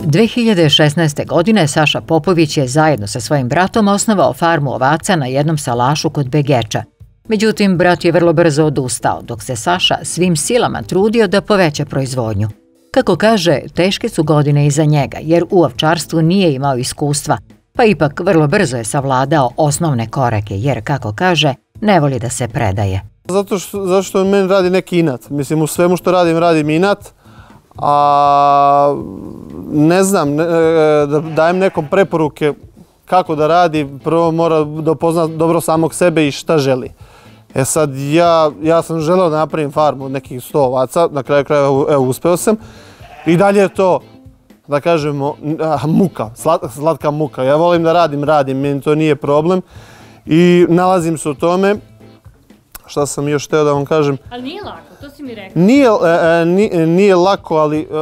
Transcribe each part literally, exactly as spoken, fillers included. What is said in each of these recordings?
dve hiljade šesnaeste. godine Saša Popović je zajedno sa svojim bratom osnovao farmu ovaca na jednom salašu kod Begeča. Međutim, brat je vrlo brzo odustao, dok se Saša svim silama trudio da poveća proizvodnju. Kako kaže, teške su godine iza njega, jer u ovčarstvu nije imao iskustva, pa ipak vrlo brzo je savladao osnovne korake, jer, kako kaže, ne voli da se predaje. Zato što, zato što meni radi neki inat. Mislim, u svemu što radim, radim inat. A ne znam, ne, da dajem nekom preporuke kako da radi, prvo mora da upozna dobro samog sebe i šta želi. E sad, ja, ja sam želeo da napravim farmu od nekih sto ovaca, na kraju kraja evo, uspeo sam. I dalje je to, da kažemo, muka, slatka muka. Ja volim da radim, radim, meni to nije problem. I nalazim se u tome. Šta sam još hteo da vam kažem? Ali nije lako, to si mi rekao. Nije, e, nije, nije lako, ali e,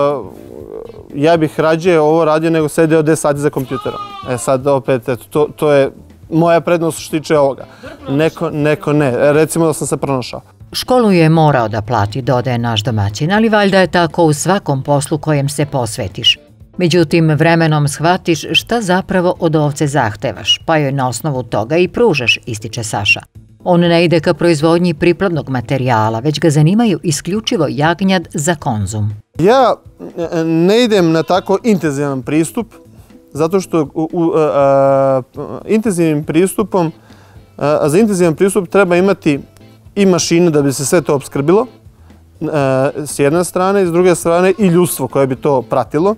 ja bih rađe ovo radio nego sedeo deset sati za kompjuterom. E sad opet, eto, to, to je moja prednost što tiče ovoga. Neko, neko ne. Recimo da sam se pronašao. Školu je morao da plati, dodaje naš domaćin, ali valjda je tako u svakom poslu kojem se posvetiš. Međutim, vremenom shvatiš šta zapravo od ovce zahtevaš, pa joj na osnovu toga i pružaš, ističe Saša. On ne ide ka proizvodnji priplodnog materijala, već ga zanimaju isključivo jagnjad za konzum. Ja ne idem na tako intenzivan pristup, zato što u, u, a, intenzivnim pristupom, a, za intenzivan pristup treba imati i mašine da bi se sve to opskrbilo, a, s jedne strane, i s druge strane i ljudstvo koje bi to pratilo.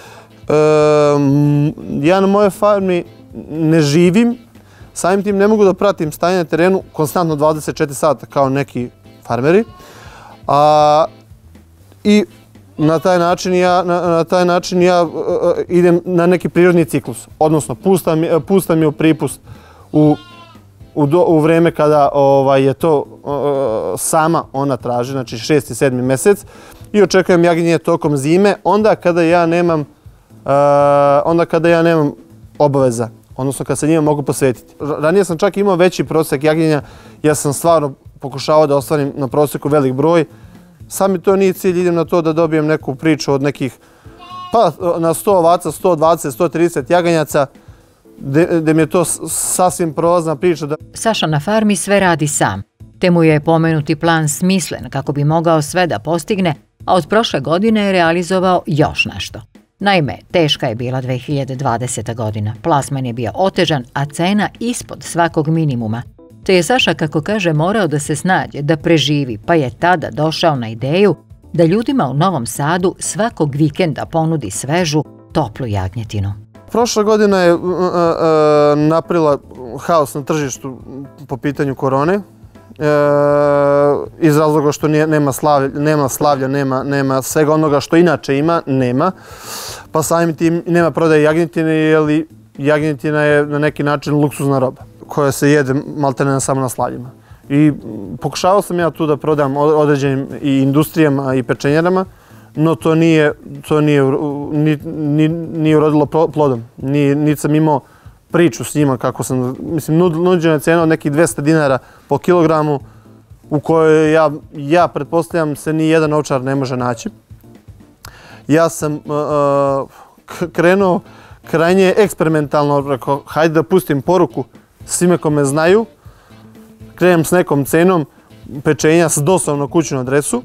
A, ja na mojoj farmi ne živim, samim tim ne mogu da pratim stanje na terenu konstantno dvadeset četiri sata kao neki farmeri. A, I na taj način ja, na, na taj način ja uh, idem na neki prirodni ciklus. Odnosno, pustam, pustam je u pripust u, u, do, u vreme kada ovaj, je to uh, sama ona traži, znači šesti, sedmi mesec. I očekujem jagnjenje tokom zime, onda kada ja nemam, uh, onda kada ja nemam obaveza. Odnosno kad se njima mogu posvetiti. Ranije sam čak imao veći prosjek jagnjenja, ja sam stvarno pokušavao da ostvarim na prosjeku velik broj. Sad mi to nije cilj, idem na to da dobijem neku priču od nekih, pa na sto ovaca, sto dvadeset, sto trideset jaganjaca, gde mi je to sasvim prolazna priča. Da... Saša na farmi sve radi sam, te mu je pomenuti plan smislen kako bi mogao sve da postigne, a od prošle godine je realizovao još nešto. Naime, teška je bila dve hiljade dvadeseta. godina, plasman je bio otežan, a cena ispod svakog minimuma. Te je Saša, kako kaže, morao da se snađe, da preživi, pa je tada došao na ideju da ljudima u Novom Sadu svakog vikenda ponudi svežu, toplu jagnjetinu. Prošla godina je uh, uh, napravila haos na tržištu po pitanju korone. E, iz razloga što nije, nema, slavlja, nema slavlja, nema, nema svega onoga što inače ima, nema. Pa samim tim nema prodaje jagnjetine, jer jagnjetina je na neki način luksuzna roba koja se jede maltene samo na slavljima. I pokušavao sam ja tu da prodam određenim i industrijama i pečenjarama, no to nije, to nije, ni, ni, nije urodilo plodom. Ni, niti sam imao priču s njima kako sam, mislim, nuđena cena od nekih dvesta dinara po kilogramu u kojoj ja, ja pretpostavljam se ni jedan ovčar ne može naći. Ja sam uh, krenuo krajnje eksperimentalno, rekao, hajde da pustim poruku svime ko me znaju, krenem s nekom cenom pečenja s doslovno kućnu adresu,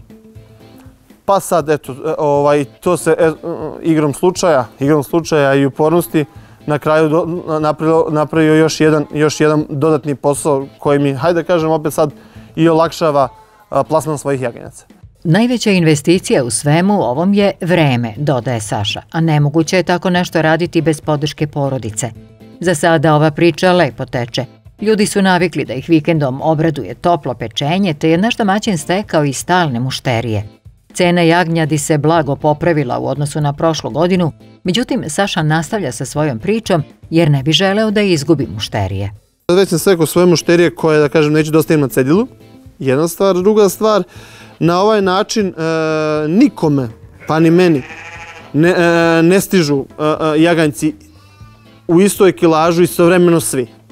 pa sad, eto, ovaj, to se e, igrom slučaja, igrom slučaja i upornosti na kraju do, napravio, napravio još jedan, još jedan dodatni posao koji mi, hajde da kažem opet sad, i olakšava a, plasman svojih jaganjaca. Najveća investicija u svemu ovom je vreme, dodaje Saša, a nemoguće je tako nešto raditi bez podrške porodice. Za sada ova priča lepo teče. Ljudi su navikli da ih vikendom obraduje toplo pečenje, te je naš domaćin stekao i stalne mušterije. Cena jagnjadi se blago popravila u odnosu na prošlu godinu, međutim Saša nastavlja sa svojom pričom jer ne bi želeo da izgubi mušterije. Već sam stekao svoje mušterije koje, da kažem, neću da ostavim na cedilu. Jedna stvar. Druga stvar, na ovaj način e, nikome, pa ni meni, ne, e, ne stižu e, jaganjci u istoj kilažu istovremeno svi. E,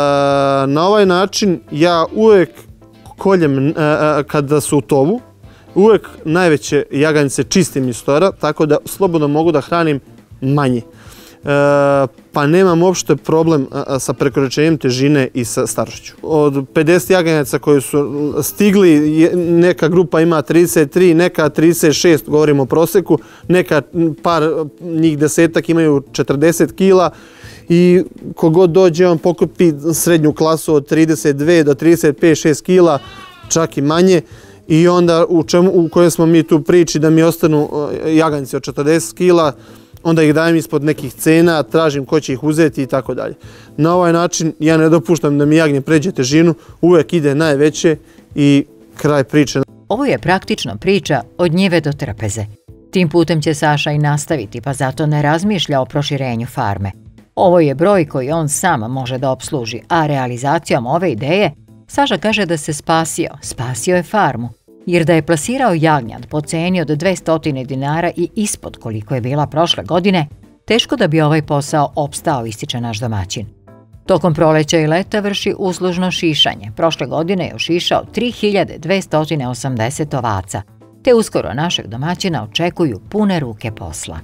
na ovaj način ja uvijek koljem e, kada su u tovu, uvek najveće jaganjce čistim iz tora, tako da slobodno mogu da hranim manje. Pa nemam uopšte problem sa prekoračenjem težine i sa starošću. Od pedeset jaganjaca koji su stigli, neka grupa ima trideset tri, neka trideset šest, govorimo o proseku, neka par njih desetak imaju četrdeset kila i kogod dođe on pokupi srednju klasu od trideset dve do trideset pet šest kila, čak i manje. I onda u, čemu, u kojoj smo mi tu priči da mi ostanu jaganjci od četrdeset kila, onda ih dajem ispod nekih cena, tražim ko će ih uzeti i tako dalje. Na ovaj način ja ne dopuštam da mi jagnje pređe težinu, uvek ide najveće i kraj priče. Ovo je praktično priča od njive do trpeze. Tim putem će Saša i nastaviti, pa zato ne razmišlja o proširenju farme. Ovo je broj koji on sam može da opsluži, a realizacijom ove ideje Saša kaže da se spasio, spasio je farmu, jer da je plasirao jagnjad po ceni od dvesta dinara i ispod koliko je bila prošle godine, teško da bi ovaj posao opstao, ističe naš domaćin. Tokom proleća i leta vrši uslužno šišanje. Prošle godine je ošišao tri hiljade dvesta osamdeset ovaca, te uskoro našeg domaćina očekuju pune ruke posla.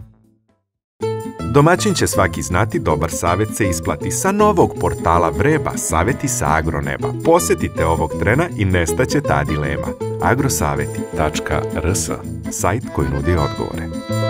Domaćin će svaki znati, dobar savjet se isplati. Sa novog portala Vreba, savjeti sa agroneba. Posjetite ovog trena i nestaće ta dilema. agrosaveti tačka rs, sajt koji nudi odgovore.